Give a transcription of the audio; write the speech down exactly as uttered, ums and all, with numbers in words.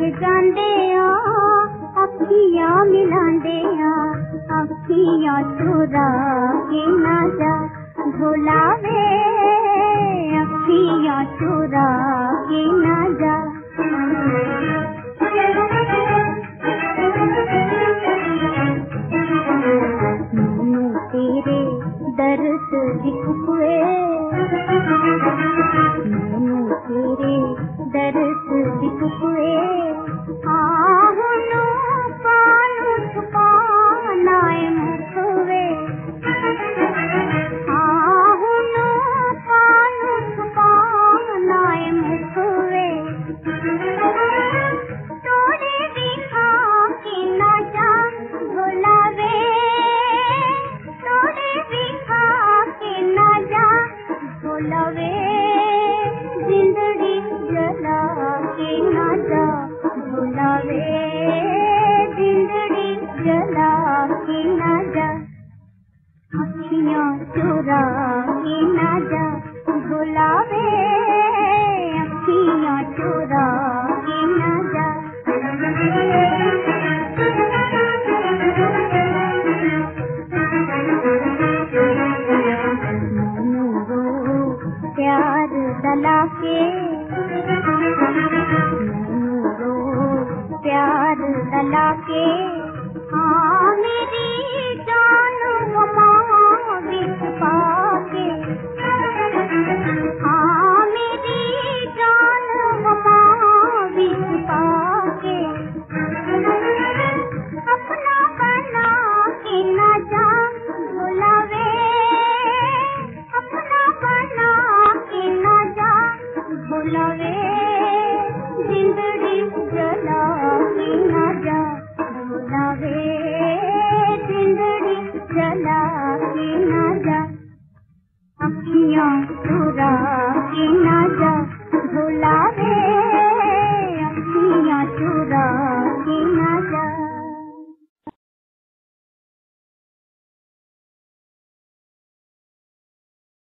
जांदे आ अखियां मिलांदे आ अखियां चुरा के ना जा भुलावे अखियां चुरा के ना जा। मैनू तेरे दर्द दिख हुए मैनू तेरे दर्द दिख हुए आहनू पानू छुपाना मुख वे आहनू पानू छुपाना मुख वे तोड़े दिखा के ना जा भुलावे तोड़े दिखा के ना जा भुलावे जिंदड़ी जला के ना जा भुलावे जिंदड़ी जला के ना जा अखियां चुरा के ना जा भुलावे अखियां चुरा के ना जा। मैनू रो प्यार दला के मैनू रो प्यार दला के हाँ मेरी जान वफा विच पाके हाँ मेरी जान वफा विच पाके अपना बना के ना जा भुलावे अपना बना के ना जा भुलावे।